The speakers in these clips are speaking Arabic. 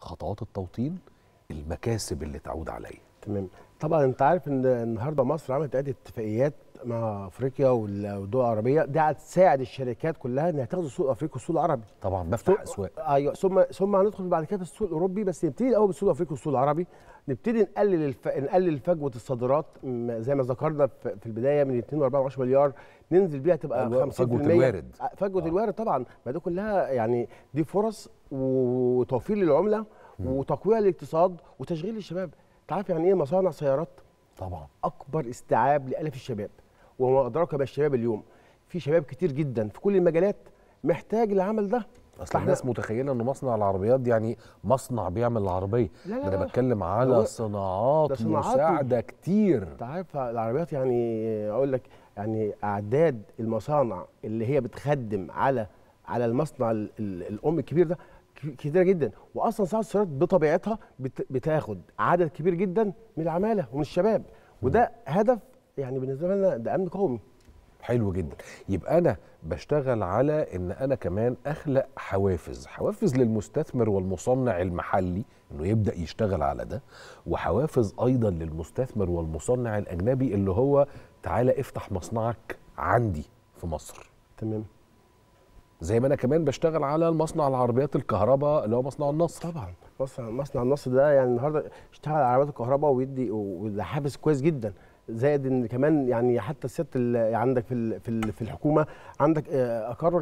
خطوات التوطين، المكاسب اللي تعود عليا. تمام. طبعا انت عارف ان النهارده مصر عملت عده اتفاقيات مع افريقيا والدول العربيه، دي هتساعد الشركات كلها انها تاخد السوق الافريقي والسوق العربي. طبعا بفتح اسواق. ايوه، ثم هندخل بعد كده في السوق الاوروبي، بس نبتدي الاول بالسوق الافريقي والسوق العربي. نبتدي نقلل فجوه الصادرات زي ما ذكرنا في البدايه من 2.4 مليار، ننزل بيها تبقى 50%. فجوه الوارد. فجوه الوارد طبعا، ما دي كلها يعني دي فرص وتوفير للعمله وتقويه للاقتصاد وتشغيل الشباب. انت عارف يعني ايه مصانع سيارات؟ طبعا اكبر استيعاب لالاف الشباب، وما ادراك ما الشباب اليوم. في شباب كتير جدا في كل المجالات محتاج العمل ده. اصل الناس متخيله ان مصنع العربيات دي يعني مصنع بيعمل العربيه. لا لا، انا بتكلم على صناعات مساعده كتير. انت عارف العربيات، يعني اقول لك يعني اعداد المصانع اللي هي بتخدم على المصنع الام الكبير ده كتيره جدا. واصلا صناعه السيارات بطبيعتها بتاخد عدد كبير جدا من العماله ومن الشباب، وده هدف يعني بالنسبه لنا ده امن قومي. حلو جدا. يبقى انا بشتغل على ان انا كمان اخلق حوافز للمستثمر والمصنع المحلي انه يبدا يشتغل على ده، وحوافز ايضا للمستثمر والمصنع الاجنبي اللي هو تعالى افتح مصنعك عندي في مصر. تمام. زي ما انا كمان بشتغل على المصنع العربيات الكهرباء اللي هو مصنع النصر. طبعا مصنع النصر ده يعني النهارده اشتغل على عربيات الكهرباء وده حافز كويس جدا. زائد ان كمان يعني حتى الست اللي عندك في الحكومه عندك اقروا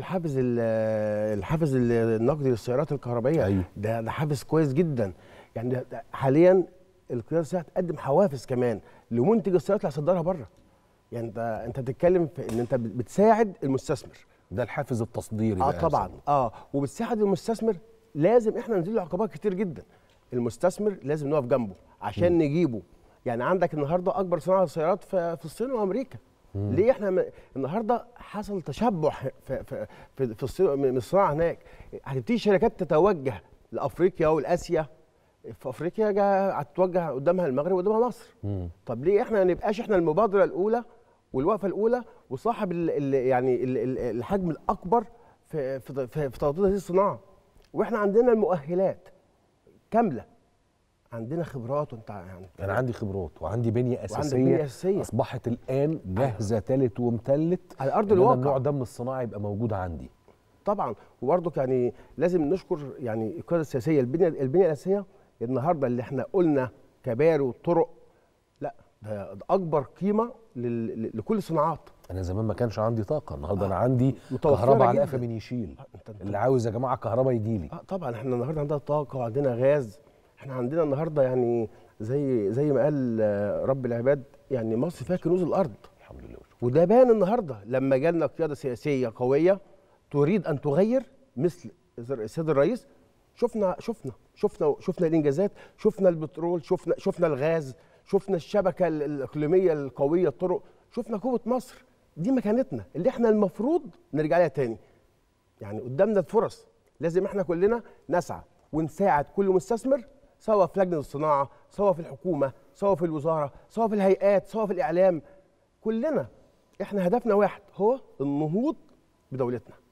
الحافز النقدي للسيارات الكهربائيه. أيوه. ده حافز كويس جدا. يعني حاليا القياده السياسيه هتقدم حوافز كمان لمنتج السيارات اللي هيصدرها بره. يعني انت بتتكلم في ان انت بتساعد المستثمر. ده الحافز التصديري. طبعا وبتساعد المستثمر. لازم احنا ننزل له عقبات كتير جدا. المستثمر لازم نقف جنبه عشان نجيبه. يعني عندك النهارده اكبر صناعه سيارات في الصين وامريكا. ليه احنا النهارده حصل تشبع في الصين من الصناعه هناك. هتبتدي شركات تتوجه لافريقيا والاسيا. في افريقيا هتتوجه قدامها المغرب وقدامها مصر. طب ليه احنا ما نبقاش احنا المبادره الاولى والوقفه الاولى وصاحب يعني الحجم الاكبر في توطين هذه الصناعه؟ واحنا عندنا المؤهلات كامله، عندنا خبرات. وانت يعني انا عندي خبرات وعندي بنيه اساسيه اصبحت الان جاهزه تلت ومتلت على ارض الواقع. النوع ده من الصناعه يبقى موجود عندي. طبعا. وبرضك يعني لازم نشكر يعني القياده السياسيه. البنيه الاساسيه النهارده اللي احنا قلنا كباري وطرق، لا ده اكبر قيمه لكل الصناعات. انا زمان ما كانش عندي طاقه، النهارده انا عندي كهرباء على قفا من يشيل. اللي عاوز يا جماعه كهرباء يجي لي. طبعا احنا النهارده عندنا طاقه وعندنا غاز. احنا عندنا النهارده يعني زي ما قال رب العباد، يعني مصر فيها كنوز الارض. الحمد لله. وده بان النهارده لما جالنا قياده سياسيه قويه تريد ان تغير مثل السيد الرئيس. شفنا الانجازات، شفنا البترول، شفنا الغاز، شفنا الشبكه الاقليميه القويه، الطرق، شفنا قوه مصر. دي مكانتنا اللي احنا المفروض نرجع لها تاني. يعني قدامنا الفرص، لازم احنا كلنا نسعى ونساعد كل مستثمر، سواء في لجنه الصناعه، سواء في الحكومه، سواء في الوزاره، سواء في الهيئات، سواء في الاعلام. كلنا احنا هدفنا واحد، هو النهوض بدولتنا.